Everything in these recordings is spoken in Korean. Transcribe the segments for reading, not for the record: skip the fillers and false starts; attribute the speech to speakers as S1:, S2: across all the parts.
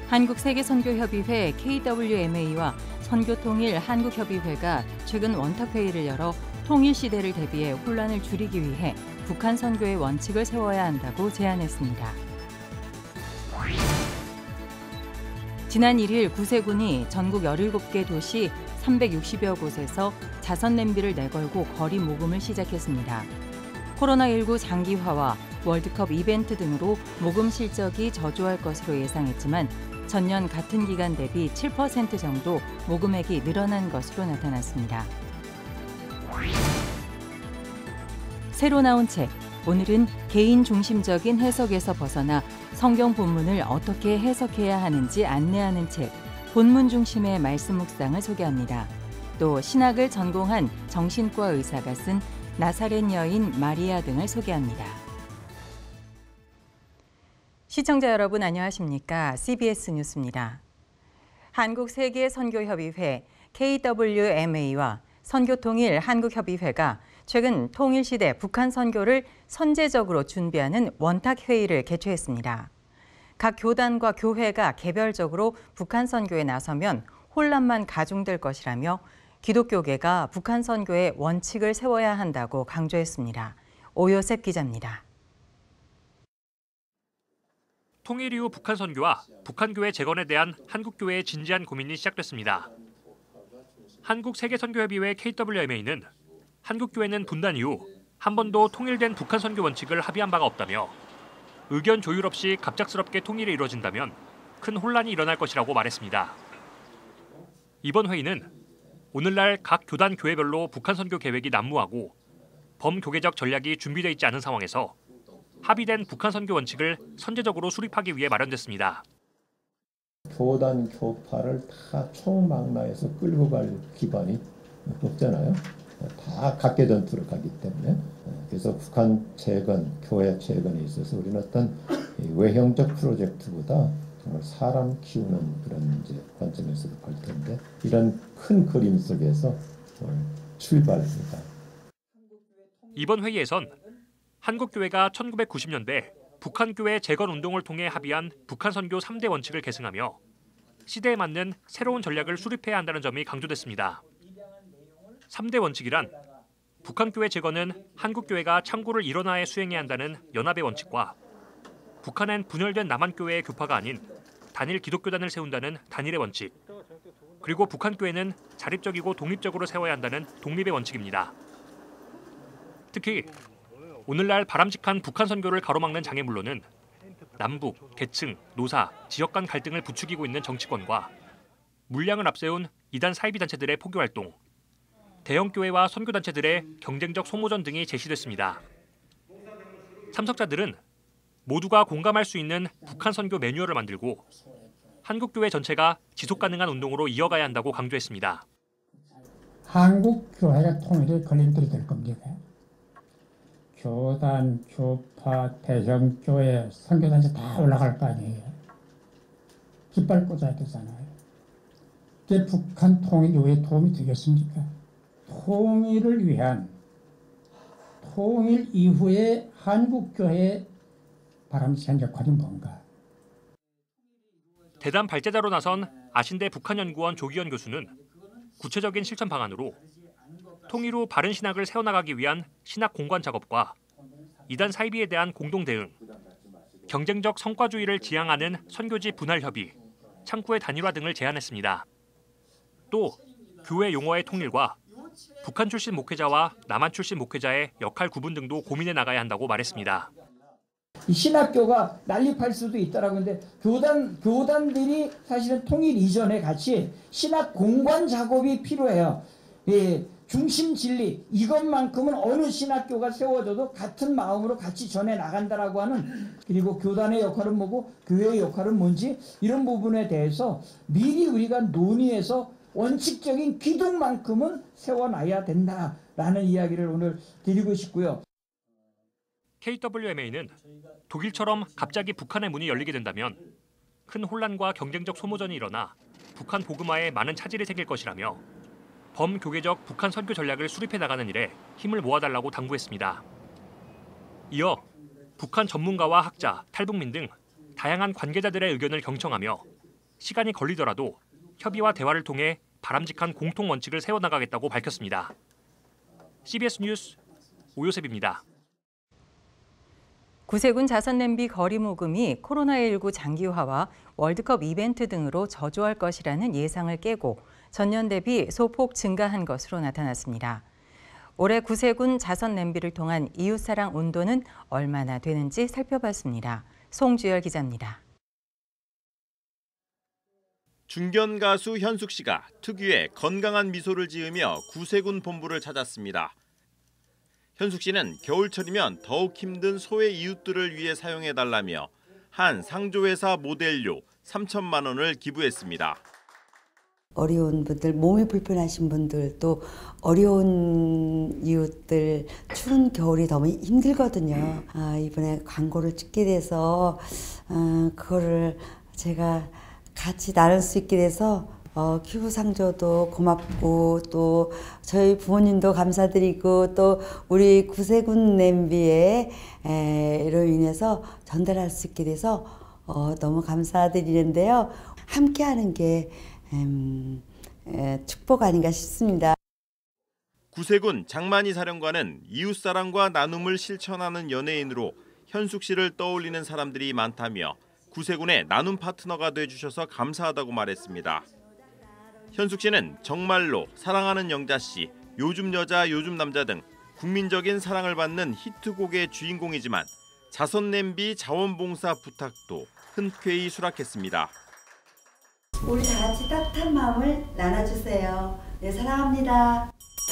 S1: 한국세계선교협의회 KWMA와 선교통일 한국협의회가 최근 원탁회의를 열어 통일시대를 대비해 혼란을 줄이기 위해 북한 선교의 원칙을 세워야 한다고 제안했습니다. 지난 1일 구세군이 전국 17개 도시 360여 곳에서 자선 냄비를 내걸고 거리 모금을 시작했습니다. 코로나19 장기화와 월드컵 이벤트 등으로 모금 실적이 저조할 것으로 예상했지만 전년 같은 기간 대비 7% 정도 모금액이 늘어난 것으로 나타났습니다. 새로 나온 책, 오늘은 개인 중심적인 해석에서 벗어나 성경 본문을 어떻게 해석해야 하는지 안내하는 책, 본문 중심의 말씀 묵상을 소개합니다. 또 신학을 전공한 정신과 의사가 쓴 나사렛 여인 마리아 등을 소개합니다. 시청자 여러분 안녕하십니까? CBS 뉴스입니다. 한국세계선교협의회 KWMA와 선교통일 한국협의회가 최근 통일시대 북한 선교를 선제적으로 준비하는 원탁회의를 개최했습니다. 각 교단과 교회가 개별적으로 북한 선교에 나서면 혼란만 가중될 것이라며 기독교계가 북한 선교의 원칙을 세워야 한다고 강조했습니다. 오요셉 기자입니다.
S2: 통일 이후 북한 선교와 북한 교회 재건에 대한 한국 교회의 진지한 고민이 시작됐습니다. 한국세계선교협의회 KWMA는 한국 교회는 분단 이후 한 번도 통일된 북한 선교 원칙을 합의한 바가 없다며 의견 조율 없이 갑작스럽게 통일이 이루어진다면 큰 혼란이 일어날 것이라고 말했습니다. 이번 회의는 오늘날 각 교단 교회별로 북한 선교 계획이 난무하고 범교계적 전략이 준비되어 있지 않은 상황에서 합의된 북한 선교 원칙을 선제적으로 수립하기 위해 마련됐습니다.
S3: 교단 교파를 다 총망라해서 끌고 갈 기반이 없잖아요. 다 각계 전투를 가기 때문에 그래서 북한 재건, 교회 재건에 있어서 우리는 어떤 외형적 프로젝트보다 정말 사람 키우는 그런 이제 관점에서도 볼 텐데 이런 큰 그림 속에서 출발합니다.
S2: 이번 회의에선 한국교회가 1990년대 북한교회 재건 운동을 통해 합의한 북한 선교 3대 원칙을 계승하며 시대에 맞는 새로운 전략을 수립해야 한다는 점이 강조됐습니다. 3대 원칙이란 북한교회 재건은 한국교회가 창구를 일원화해 수행해야 한다는 연합의 원칙과 북한엔 분열된 남한교회의 교파가 아닌 단일 기독교단을 세운다는 단일의 원칙, 그리고 북한교회는 자립적이고 독립적으로 세워야 한다는 독립의 원칙입니다. 특히 오늘날 바람직한 북한 선교를 가로막는 장애물로는 남북, 계층, 노사, 지역 간 갈등을 부추기고 있는 정치권과 물량을 앞세운 이단 사이비 단체들의 포교 활동, 대형 교회와 선교 단체들의 경쟁적 소모전 등이 제시됐습니다. 참석자들은 모두가 공감할 수 있는 북한 선교 매뉴얼을 만들고 한국 교회 전체가 지속 가능한 운동으로 이어가야 한다고 강조했습니다.
S4: 한국 교회가 통일에 걸림돌이 될 겁니다. 교단, 교파, 대형 교회, 선교단체 다 올라갈 거 아니에요. 깃발 꽂아야 되잖아요. 이게 북한 통일 왜 도움이 되겠습니까? 통일을 위한 통일 이후에 한국교회의 바람직한 역할이 뭔가?
S2: 대담 발제자로 나선 아신대 북한연구원 조기현 교수는 구체적인 실천 방안으로 통일 후 바른 신학을 세워나가기 위한 신학 공관 작업과 이단 사이비에 대한 공동 대응, 경쟁적 성과주의를 지향하는 선교지 분할 협의, 창구의 단일화 등을 제안했습니다. 또 교회 용어의 통일과 북한 출신 목회자와 남한 출신 목회자의 역할 구분 등도 고민해 나가야 한다고 말했습니다.
S5: 이 신학교가 난립할 수도 있다라고 하는데 교단들이 사실은 통일 이전에 같이 신학 공관 작업이 필요해요. 예, 중심 진리 이것만큼은 어느 신학교가 세워져도 같은 마음으로 같이 전해 나간다라고 하는, 그리고 교단의 역할은 뭐고 교회의 역할은 뭔지 이런 부분에 대해서 미리 우리가 논의해서 원칙적인 기둥만큼은 세워놔야 된다라는 이야기를 오늘 드리고 싶고요.
S2: KWMA는 독일처럼 갑자기 북한의 문이 열리게 된다면 큰 혼란과 경쟁적 소모전이 일어나 북한 복음화에 많은 차질이 생길 것이라며 범교계적 북한 선교 전략을 수립해 나가는 일에 힘을 모아달라고 당부했습니다. 이어 북한 전문가와 학자, 탈북민 등 다양한 관계자들의 의견을 경청하며 시간이 걸리더라도 협의와 대화를 통해 바람직한 공통 원칙을 세워나가겠다고 밝혔습니다. CBS 뉴스 오요셉입니다.
S1: 구세군 자선냄비 거리 모금이 코로나19 장기화와 월드컵 이벤트 등으로 저조할 것이라는 예상을 깨고 전년 대비 소폭 증가한 것으로 나타났습니다. 올해 구세군 자선냄비를 통한 이웃사랑 온도는 얼마나 되는지 살펴봤습니다. 송주열 기자입니다.
S6: 중견 가수 현숙 씨가 특유의 건강한 미소를 지으며 구세군 본부를 찾았습니다. 현숙 씨는 겨울철이면 더욱 힘든 소외 이웃들을 위해 사용해달라며 한 상조회사 모델료 3천만 원을 기부했습니다.
S7: 어려운 분들, 몸이 불편하신 분들, 또 어려운 이웃들, 추운 겨울이 너무 힘들거든요. 이번에 광고를 찍게 돼서 그거를 제가 같이 나눌 수 있게 돼서 큐브상조도 고맙고 또 저희 부모님도 감사드리고 또 우리 구세군 냄비에 이로 인해서 전달할 수 있게 돼서 너무 감사드리는데요. 함께하는 게 축복 아닌가 싶습니다.
S6: 구세군 장만희 사령관은 이웃사랑과 나눔을 실천하는 연예인으로 현숙 씨를 떠올리는 사람들이 많다며 구세군의 나눔 파트너가 돼주셔서 감사하다고 말했습니다. 현숙 씨는 정말로 사랑하는 영자 씨, 요즘 여자 요즘 남자 등 국민적인 사랑을 받는 히트곡의 주인공이지만 자선냄비 자원봉사 부탁도 흔쾌히 수락했습니다.
S7: 우리 다 같이 따뜻한 마음을 나눠주세요. 네, 사랑합니다.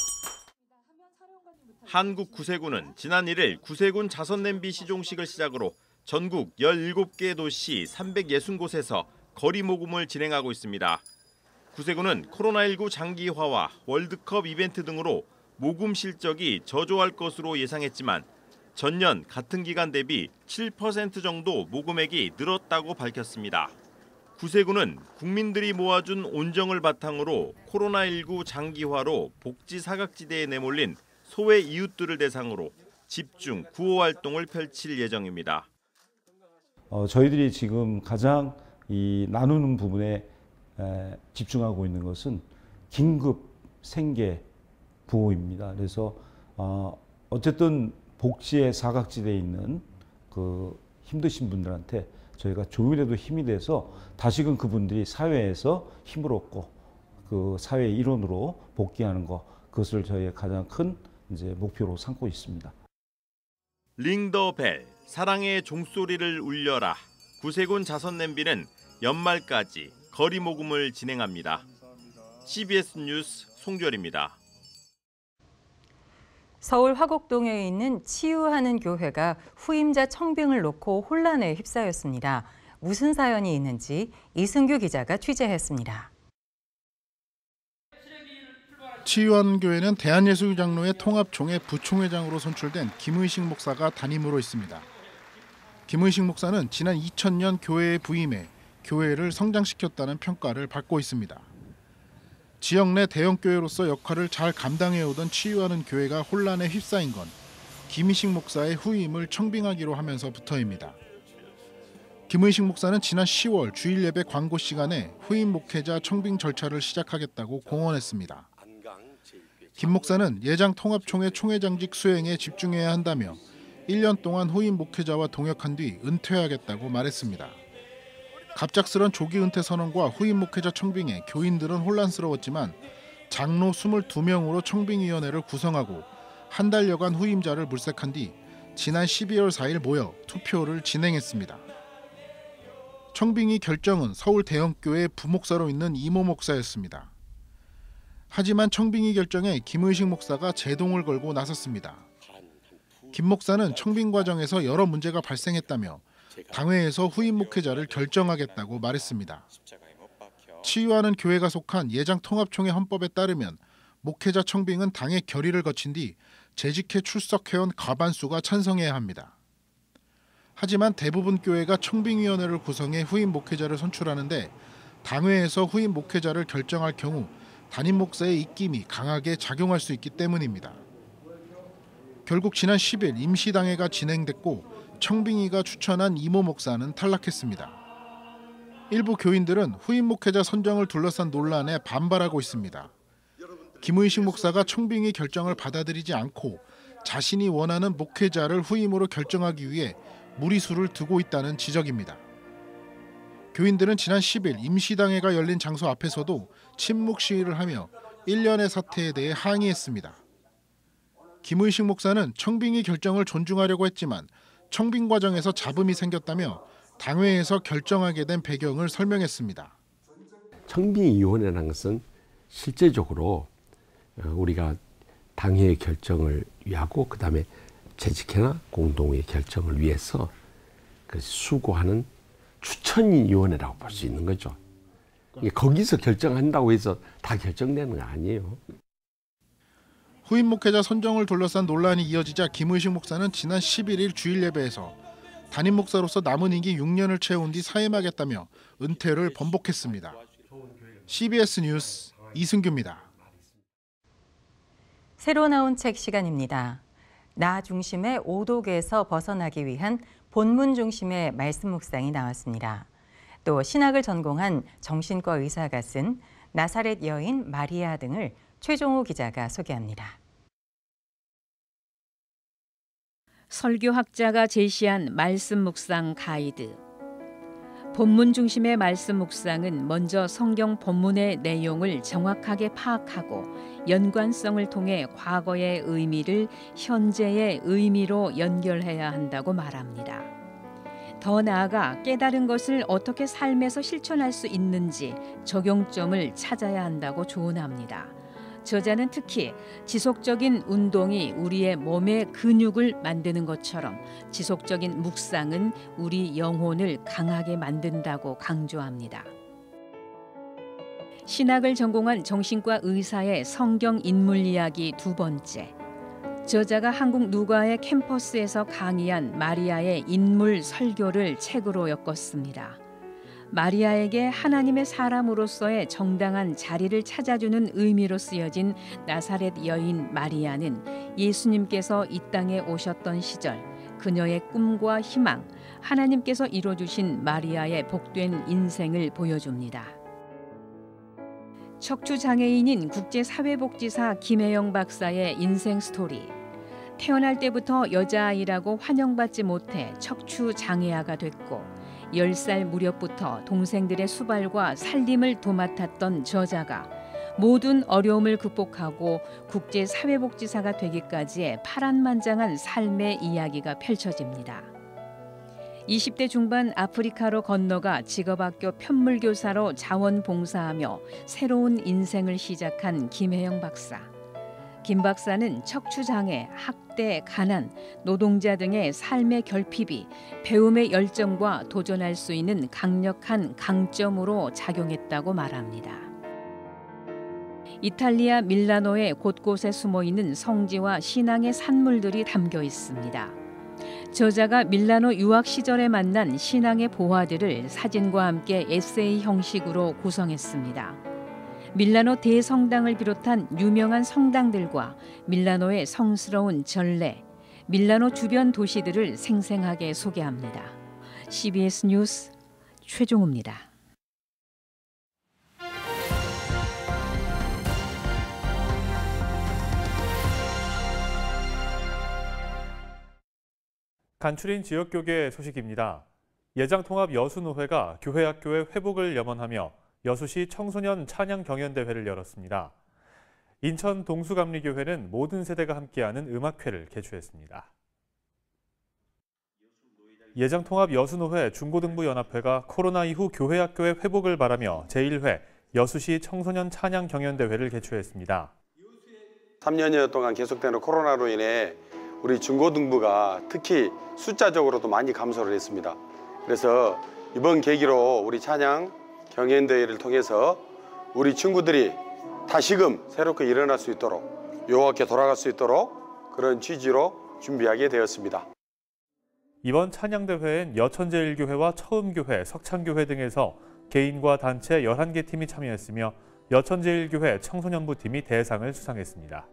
S6: 한국 구세군은 지난 1일 구세군 자선냄비 시종식을 시작으로 전국 17개 도시 360곳에서 거리 모금을 진행하고 있습니다. 구세군은 코로나19 장기화와 월드컵 이벤트 등으로 모금 실적이 저조할 것으로 예상했지만 전년 같은 기간 대비 7% 정도 모금액이 늘었다고 밝혔습니다. 구세군은 국민들이 모아준 온정을 바탕으로 코로나19 장기화로 복지 사각지대에 내몰린 소외 이웃들을 대상으로 집중 구호 활동을 펼칠 예정입니다.
S8: 저희들이 지금 가장 이 나누는 부분에 집중하고 있는 것은 긴급 생계 보호입니다. 그래서 어쨌든 복지의 사각지대에 있는 그 힘드신 분들한테 저희가 조금이라도 힘이 돼서 다시금 그분들이 사회에서 힘을 얻고 그 사회의 일원으로 복귀하는 것, 그것을 저희의 가장 큰 이제 목표로 삼고 있습니다.
S6: 링더벨, 사랑의 종소리를 울려라. 구세군 자선냄비는 연말까지 거리 모금을 진행합니다. CBS 뉴스 송주열입니다.
S1: 서울 화곡동에 있는 치유하는 교회가 후임자 청빙을 놓고 혼란에 휩싸였습니다. 무슨 사연이 있는지 이승규 기자가 취재했습니다.
S9: 치유하는 교회는 대한예수장로회 통합총회 부총회장으로 선출된 김의식 목사가 담임으로 있습니다. 김의식 목사는 지난 2000년 교회에 부임해 교회를 성장시켰다는 평가를 받고 있습니다. 지역 내 대형교회로서 역할을 잘 감당해오던 치유하는 교회가 혼란에 휩싸인 건 김의식 목사의 후임을 청빙하기로 하면서부터입니다. 김의식 목사는 지난 10월 주일 예배 광고 시간에 후임 목회자 청빙 절차를 시작하겠다고 공언했습니다. 김 목사는 예장 통합총회 총회장직 수행에 집중해야 한다며 1년 동안 후임 목회자와 동역한 뒤 은퇴하겠다고 말했습니다. 갑작스런 조기 은퇴 선언과 후임 목회자 청빙에 교인들은 혼란스러웠지만 장로 22명으로 청빙위원회를 구성하고 한 달여간 후임자를 물색한 뒤 지난 12월 4일 모여 투표를 진행했습니다. 청빙위 결정은 서울 대형교회 부목사로 있는 이모 목사였습니다. 하지만 청빙위 결정에 김의식 목사가 제동을 걸고 나섰습니다. 김 목사는 청빙 과정에서 여러 문제가 발생했다며 당회에서 후임 목회자를 결정하겠다고 말했습니다. 치유하는 교회가 속한 예장통합총회 헌법에 따르면 목회자 청빙은 당의 결의를 거친 뒤 재직해 출석해온 과반수가 찬성해야 합니다. 하지만 대부분 교회가 청빙위원회를 구성해 후임 목회자를 선출하는데 당회에서 후임 목회자를 결정할 경우 담임 목사의 입김이 강하게 작용할 수 있기 때문입니다. 결국 지난 10일 임시당회가 진행됐고 청빙위가 추천한 이모 목사는 탈락했습니다. 일부 교인들은 후임 목회자 선정을 둘러싼 논란에 반발하고 있습니다. 김의식 목사가 청빙의 결정을 받아들이지 않고 자신이 원하는 목회자를 후임으로 결정하기 위해 무리수를 두고 있다는 지적입니다. 교인들은 지난 10일 임시당회가 열린 장소 앞에서도 침묵 시위를 하며 일련의 사태에 대해 항의했습니다. 김의식 목사는 청빙의 결정을 존중하려고 했지만 청빙 과정에서 잡음이 생겼다며 당회에서 결정하게 된 배경을 설명했습니다.
S10: 청빙위원회라는 것은 실제적으로 우리가 당회의 결정을 위하고 그다음에 재직회나 공동의 결정을 위해서 수고하는 추천위원회라고 볼 수 있는 거죠. 거기서 결정한다고 해서 다 결정되는 거 아니에요.
S9: 후임 목회자 선정을 둘러싼 논란이 이어지자 김의식 목사는 지난 11일 주일 예배에서 담임 목사로서 남은 임기 6년을 채운 뒤 사임하겠다며 은퇴를 번복했습니다. CBS 뉴스 이승규입니다.
S1: 새로 나온 책 시간입니다. 나 중심의 오독에서 벗어나기 위한 본문 중심의 말씀 묵상이 나왔습니다. 또 신학을 전공한 정신과 의사가 쓴 나사렛 여인 마리아 등을 최종호 기자가 소개합니다.
S11: 설교학자가 제시한 말씀 묵상 가이드. 본문 중심의 말씀 묵상은 먼저 성경 본문의 내용을 정확하게 파악하고 연관성을 통해 과거의 의미를 현재의 의미로 연결해야 한다고 말합니다. 더 나아가 깨달은 것을 어떻게 삶에서 실천할 수 있는지 적용점을 찾아야 한다고 조언합니다. 저자는 특히 지속적인 운동이 우리의 몸의 근육을 만드는 것처럼 지속적인 묵상은 우리 영혼을 강하게 만든다고 강조합니다. 신학을 전공한 정신과 의사의 성경 인물 이야기 두 번째. 저자가 한국 누가의 캠퍼스에서 강의한 마리아의 인물 설교를 책으로 엮었습니다. 마리아에게 하나님의 사람으로서의 정당한 자리를 찾아주는 의미로 쓰여진 나사렛 여인 마리아는 예수님께서 이 땅에 오셨던 시절 그녀의 꿈과 희망, 하나님께서 이뤄주신 마리아의 복된 인생을 보여줍니다. 척추장애인인 국제사회복지사 김혜영 박사의 인생 스토리. 태어날 때부터 여자아이라고 환영받지 못해 척추장애아가 됐고 10살 무렵부터 동생들의 수발과 살림을 도맡았던 저자가 모든 어려움을 극복하고 국제사회복지사가 되기까지의 파란만장한 삶의 이야기가 펼쳐집니다. 20대 중반 아프리카로 건너가 직업학교 편물교사로 자원봉사하며 새로운 인생을 시작한 김혜영 박사. 김 박사는 척추장애, 학대, 가난, 노동자 등의 삶의 결핍이 배움의 열정과 도전할 수 있는 강력한 강점으로 작용했다고 말합니다. 이탈리아 밀라노의 곳곳에 숨어있는 성지와 신앙의 산물들이 담겨 있습니다. 저자가 밀라노 유학 시절에 만난 신앙의 보화들을 사진과 함께 에세이 형식으로 구성했습니다. 밀라노 대성당을 비롯한 유명한 성당들과 밀라노의 성스러운 전래, 밀라노 주변 도시들을 생생하게 소개합니다. CBS 뉴스 최종호입니다.
S12: 간추린 지역교계 소식입니다. 예장통합여수노회가 교회학교의 회복을 염원하며 여수시 청소년 찬양 경연대회를 열었습니다. 인천 동수감리교회는 모든 세대가 함께하는 음악회를 개최했습니다. 예장통합여수노회 중고등부연합회가 코로나 이후 교회학교의 회복을 바라며 제1회 여수시 청소년 찬양 경연대회를 개최했습니다.
S13: 3년여 동안 계속되는 코로나로 인해 우리 중고등부가 특히 숫자적으로도 많이 감소를 했습니다. 그래서 이번 계기로 우리 찬양 경연대회를 통해서 우리 친구들이 다시금 새롭게 일어날 수 있도록 여호와께 돌아갈 수 있도록 그런 취지로 준비하게 되었습니다.
S12: 이번 찬양대회엔 여천제일교회와 처음교회, 석창교회 등에서 개인과 단체 11개 팀이 참여했으며 여천제일교회 청소년부 팀이 대상을 수상했습니다.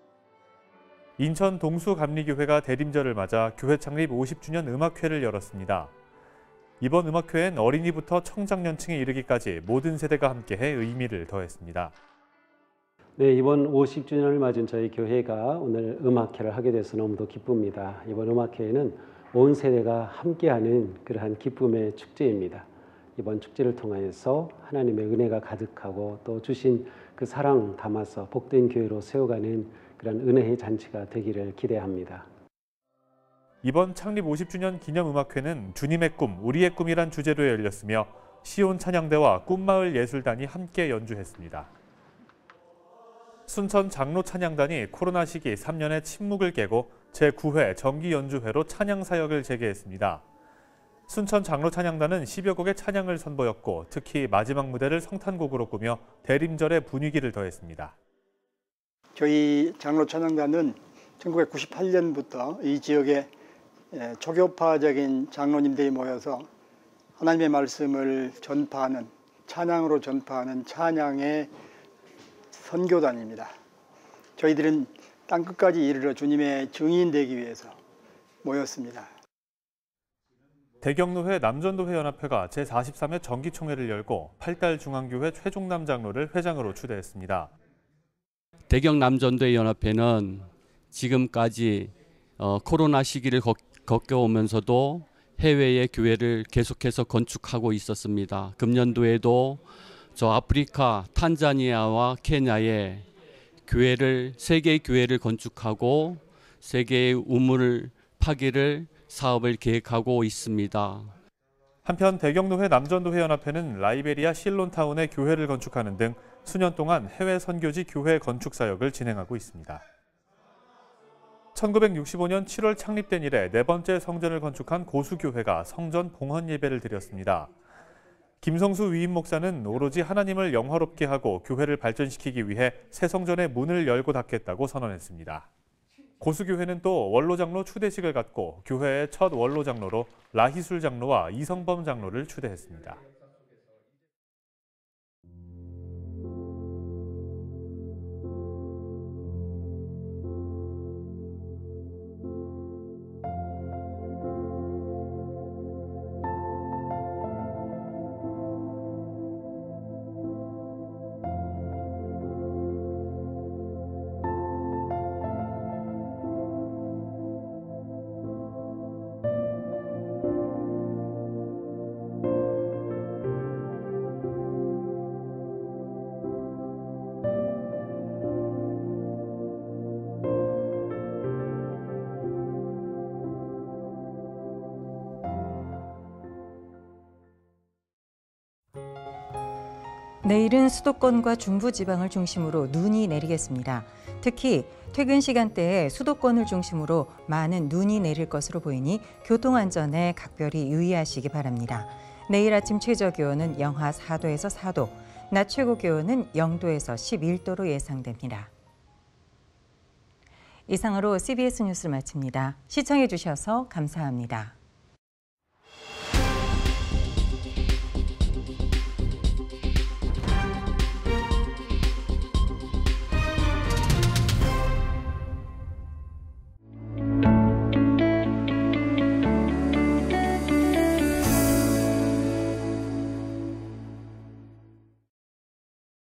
S12: 인천 동수감리교회가 대림절을 맞아 교회 창립 50주년 음악회를 열었습니다. 이번 음악회엔 어린이부터 청장년층에 이르기까지 모든 세대가 함께해 의미를 더했습니다.
S14: 네, 이번 50주년을 맞은 저희 교회가 오늘 음악회를 하게 돼서 너무도 기쁩니다. 이번 음악회는 온 세대가 함께하는 그러한 기쁨의 축제입니다. 이번 축제를 통해서 하나님의 은혜가 가득하고 또 주신 그 사랑 담아서 복된 교회로 세워가는 그런 은혜의 잔치가 되기를 기대합니다.
S12: 이번 창립 50주년 기념음악회는 주님의 꿈, 우리의 꿈이란 주제로 열렸으며 시온 찬양대와 꿈마을 예술단이 함께 연주했습니다. 순천 장로 찬양단이 코로나 시기 3년의 침묵을 깨고 제9회 정기연주회로 찬양사역을 재개했습니다. 순천 장로 찬양단은 10여 곡의 찬양을 선보였고 특히 마지막 무대를 성탄곡으로 꾸며 대림절의 분위기를 더했습니다.
S15: 저희 장로 찬양단은 1998년부터 이 지역에 초교파적인 장로님들이 모여서 하나님의 말씀을 전파하는, 찬양으로 전파하는 찬양의 선교단입니다. 저희들은 땅끝까지 이르러 주님의 증인 되기 위해서 모였습니다.
S12: 대경로회 남전도회 연합회가 제43회 정기총회를 열고 8달 중앙교회 최종남 장로를 회장으로 추대했습니다.
S16: 대경남전도회 연합회는 지금까지 코로나 시기를 겪어오면서도 해외의 교회를 계속해서 건축하고 있었습니다. 금년도에도 저 아프리카 탄자니아와 케냐에 세 개의 교회를 건축하고 세 개의 우물을 파기를 사업을 계획하고 있습니다.
S12: 한편 대경로회 남전도회 연합회는 라이베리아 실론타운에 교회를 건축하는 등 수년 동안 해외 선교지 교회 건축 사역을 진행하고 있습니다. 1965년 7월 창립된 이래 네 번째 성전을 건축한 고수교회가 성전 봉헌 예배를 드렸습니다. 김성수 위임 목사는 오로지 하나님을 영화롭게 하고 교회를 발전시키기 위해 새 성전의 문을 열고 닫겠다고 선언했습니다. 고수교회는 또 원로장로 추대식을 갖고 교회의 첫 원로장로로 라희술 장로와 이성범 장로를 추대했습니다.
S1: 내일은 수도권과 중부지방을 중심으로 눈이 내리겠습니다. 특히 퇴근 시간대에 수도권을 중심으로 많은 눈이 내릴 것으로 보이니 교통안전에 각별히 유의하시기 바랍니다. 내일 아침 최저기온은 영하 4도에서 4도, 낮 최고기온은 0도에서 11도로 예상됩니다. 이상으로 CBS 뉴스를 마칩니다. 시청해 주셔서 감사합니다.